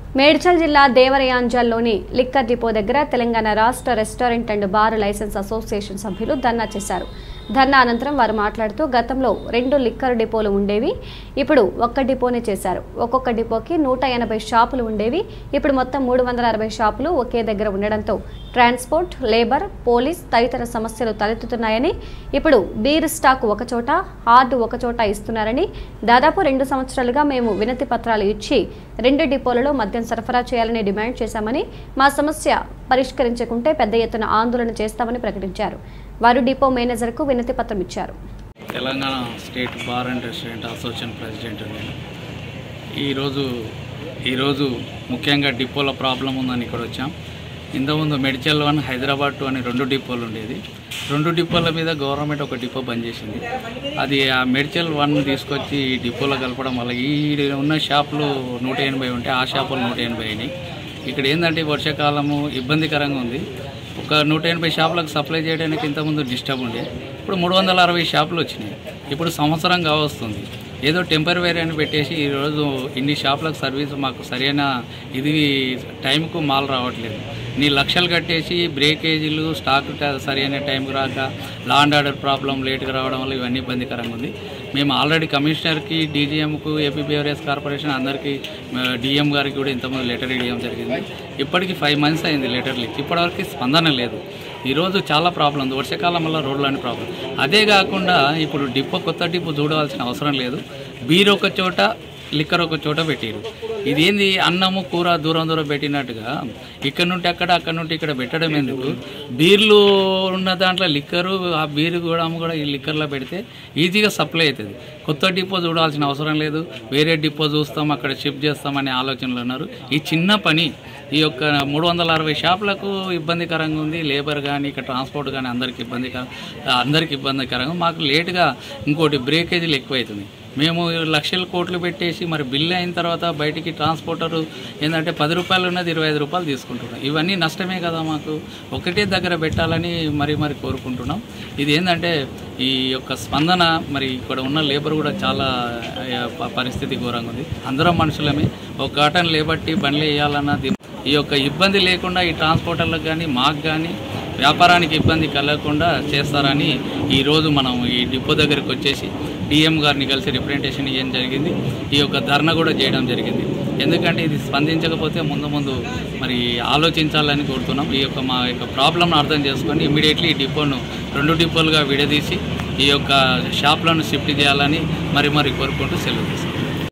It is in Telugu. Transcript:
మేడ్చల్ జిల్లా దేవరయాంజల్లోని లిక్కర్ డిపో దగ్గర తెలంగాణ రాష్ట్ర restaurant and bar license association సభ్యులు ధర్నా చేశారు. ధర్నా అనంతరం వారు మాట్లాడుతూ గతంలో 2 లిక్కర్ డిపోలు ఉండేవి, ఇప్పుడు ఒక్క డిపోనే చేశారు. ఒక్కొక్క డిపోకి 180 షాపులు ఉండేవి, ఇప్పుడు మొత్తం 360 షాపులు ఒకే దగ్గర ఉండడంతో ట్రాన్స్పోర్ట్, లేబర్, పోలీస్ తదితర సమస్యలు తలెత్తుతున్నాయని, ఇప్పుడు బీర్ స్టాక్ ఒకచోట, హార్డ్ ఒకచోట ఇస్తున్నారని, దాదాపు 2 సంవత్సరాలుగా మేము వినతి పత్రాలు ఇచ్చి 2 డిపోలలో మద్యం సరఫరా చేయాలని డిమాండ్ చేశామని, మా సమస్య పరిష్కరించకుంటే పెద్ద ఎత్తున ఆందోళన చేస్తామని ప్రకటించారు. వారు డిపో మేనేజర్కు వినతి పత్రం ఇచ్చారు. Telangana state bar and restaurant association president నేను. ఈరోజు ముఖ్యంగా డిపోల ప్రాబ్లం ఉందని ఇక్కడ వచ్చాం. ఇంతకుముందు మెడ్చల్ 1, హైదరాబాద్ 2 అని 2 డిపోలు ఉండేది. 2 డిపోల మీద గవర్నమెంట్ ఒక డిపో బంద్ చేసింది. అది ఆ మెడ్చల్ 1 తీసుకొచ్చి ఈ డిపోలో కలపడం వల్ల ఈ ఉన్న షాపులు 180 ఉంటే ఆ షాపులు 180 అయినాయి. ఇక్కడ ఏంటంటే వర్షాకాలము ఇబ్బందికరంగా ఉంది. ఒక 180 షాపులకు సప్లై చేయడానికి ఇంతకుముందు డిస్టర్బ్ ఉండే, ఇప్పుడు 360 షాపులు వచ్చినాయి. ఇప్పుడు సంవత్సరం కావస్తుంది. ఏదో టెంపరరీ అని పెట్టేసి ఈరోజు ఇన్ని షాపులకు సర్వీస్ మాకు సరైన ఇది టైంకు మాల్ రావట్లేదు. నీ లక్షలు కట్టేసి బ్రేకేజీలు, స్టాక్ సరైన టైంకి రాక, లా అండ్ ఆర్డర్ ప్రాబ్లం లేట్గా రావడం వల్ల ఇవన్నీ ఇబ్బందికరంగా ఉంది. మేము ఆల్రెడీ కమిషనర్కి, డీజీఎంకు, ఏపీ బేవరేజ్ కార్పొరేషన్ అందరికీ, డిఎం గారికి కూడా ఇంతకుముందు లెటర్ ఇవ్వడం జరిగింది. ఇప్పటికీ 5 months అయింది లెటర్లు ఇచ్చి, ఇప్పటివరకు స్పందన లేదు. ఈరోజు చాలా ప్రాబ్లం ఉంది. వర్షాకాలం వల్ల రోడ్లని ప్రాబ్లం. అదే కాకుండా ఇప్పుడు కొత్త డిపో చూడవలసిన అవసరం లేదు. బీర్ ఒక చోట, లిక్కర్ ఒక చోట పెట్టారు. ఇదేంది అన్నము కూర దూరం పెట్టినట్టుగా ఇక్కడ నుండి అక్కడ, అక్కడ నుండి ఇక్కడ పెట్టడం ఎందుకు? బీర్లు ఉన్న దాంట్లో లిక్కరు, ఆ బీర్ కూడా ఈ లిక్కర్లో పెడితే ఈజీగా సప్లై అవుతుంది. కొత్త డిపో చూడాల్సిన అవసరం లేదు. వేరే డిపో చూస్తాం, అక్కడ షిఫ్ట్ చేస్తామనే ఆలోచనలు ఉన్నారు. ఈ చిన్న పని ఈ యొక్క 360 షాపులకు ఇబ్బందికరంగా ఉంది. లేబర్ కానీ, ఇక్కడ ట్రాన్స్పోర్ట్ కానీ అందరికి ఇబ్బందికరంగా. మాకు లేటుగా ఇంకోటి బ్రేకేజీలు ఎక్కువవుతుంది. మేము లక్షల కోట్లు పెట్టేసి మరి బిల్లు అయిన తర్వాత బయటికి ట్రాన్స్పోర్టర్ ఏంటంటే 10 రూపాయలు ఉన్నది 25 రూపాయలు తీసుకుంటున్నాం. ఇవన్నీ నష్టమే కదా. మాకు ఒకటే దగ్గర పెట్టాలని మరి కోరుకుంటున్నాం. ఇది ఏంటంటే ఈ యొక్క స్పందన మరి ఇక్కడ ఉన్న లేబర్ కూడా చాలా పరిస్థితి ఘోరంగా ఉంది. అందరం మనుషులమే. ఒక కాటన్ లేబట్టి బండ్లు వేయాలన్నది ఈ యొక్క ఇబ్బంది లేకుండా ఈ ట్రాన్స్పోర్టర్లకు కానీ, మాకు కానీ వ్యాపారానికి ఇబ్బంది కలగకుండా చేస్తారని ఈరోజు మనం ఈ డిపో దగ్గరికి వచ్చేసి డిఎం గారిని కలిసి రిప్రజెంటేషన్ ఇవ్వడం జరిగింది. ఈ యొక్క ధర్నా కూడా చేయడం జరిగింది. ఎందుకంటే ఇది స్పందించకపోతే ముందు మరి ఆలోచించాలని కోరుతున్నాం. ఈ యొక్క మా యొక్క ప్రాబ్లంను అర్థం చేసుకొని ఇమీడియట్లీ ఈ డిపోను 2 డిపోలుగా విడదీసి ఈ యొక్క షాప్లను షిఫ్ట్ చేయాలని మరి కోరుకుంటూ సెలవు తీసుకుంటాం.